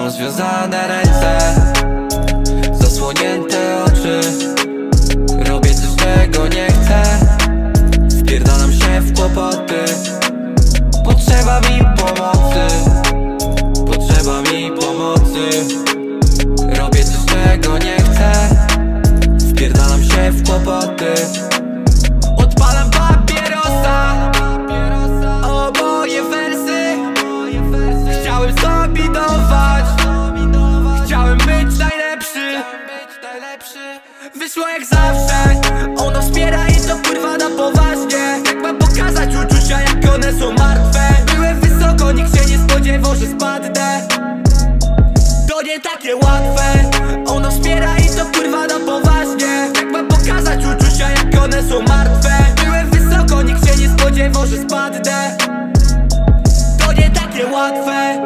Mam związane ręce, zasłonięte oczy. Robię coś, czego nie chcę. Wpierdalam się w kłopoty. Potrzeba mi pomocy. Potrzeba mi pomocy. Robię coś, czego nie chcę. Wpierdalam się w kłopoty. Odpalam papierosa. Oboje wersy. Chciałem zdominować. Chciałem być najlepszy. Wyszło jak zawsze. Ona wspiera i to kurwa na poważnie. Jak mam pokazać uczucia, jak one są martwe? Byłem wysoko, nikt się nie spodziewał, że spadnę. To nie takie łatwe. Ona wspiera i to kurwa na poważnie. Jak mam pokazać uczucia, jak one są martwe? Byłem wysoko, nikt się nie spodziewał, że spadnę. To nie takie łatwe.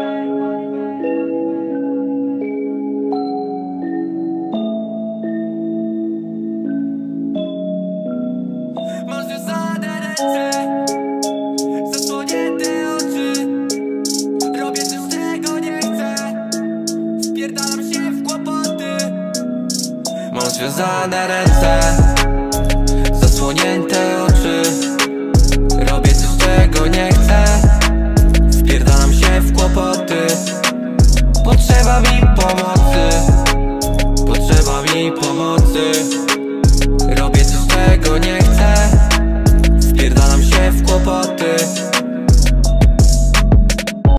Mam związane ręce, zasłonięte oczy. Robię coś, czego nie chcę. Wpierdalam się w kłopoty. Mam związane ręce, zasłonięte oczy. Robię coś, czego nie chcę. Wpierdalam się w kłopoty. Potrzeba mi pomocy.